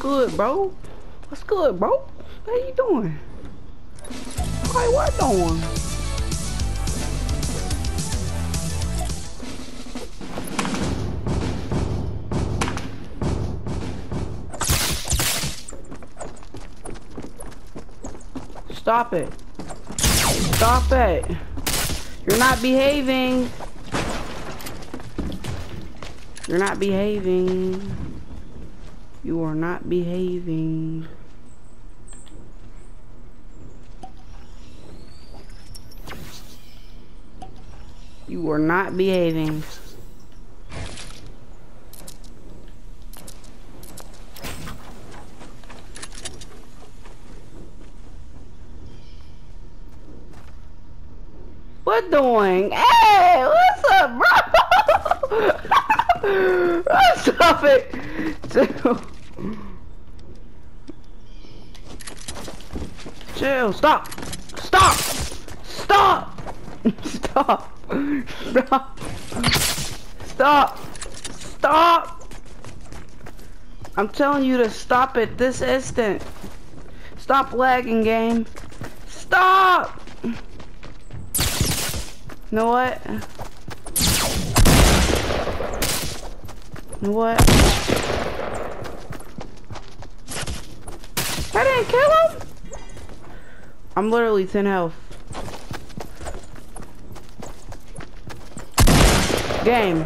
good, bro? What's good, bro? What you doing? Hey, what doing? Stop it. Stop it. You're not behaving. You're not behaving. You are not behaving. You are not behaving. What doing? Hey, what's up, bro? Stop it. Chill. Stop. Stop. Stop. Stop. Stop. Stop. Stop. I'm telling you to stop it this instant. Stop lagging, game. Stop. You know what? You know what? I didn't kill him? I'm literally 10 health. Game.